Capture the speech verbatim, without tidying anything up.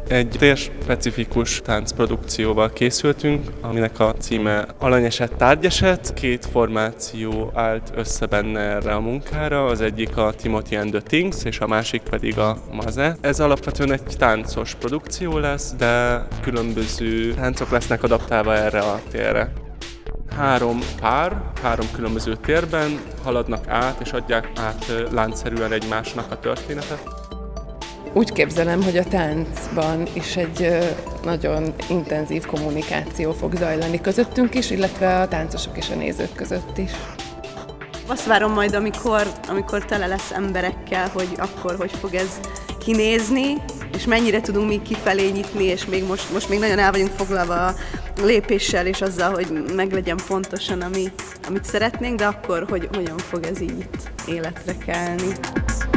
Egy térspecifikus táncprodukcióval készültünk, aminek a címe Alanyeset, tárgyeset. Két formáció állt össze benne erre a munkára, az egyik a Timothy and the Things, és a másik pedig a Maze. Ez alapvetően egy táncos produkció lesz, de különböző táncok lesznek adaptálva erre a térre. Három pár, három különböző térben haladnak át, és adják át láncszerűen egymásnak a történetet. Úgy képzelem, hogy a táncban is egy nagyon intenzív kommunikáció fog zajlani közöttünk is, illetve a táncosok és a nézők között is. Azt várom majd, amikor, amikor tele lesz emberekkel, hogy akkor hogy fog ez kinézni, és mennyire tudunk még kifelé nyitni, és még most, most még nagyon el vagyunk foglalva a lépéssel, és azzal, hogy meglegyen pontosan, ami, amit szeretnénk, de akkor hogy, hogyan fog ez így életre kelni.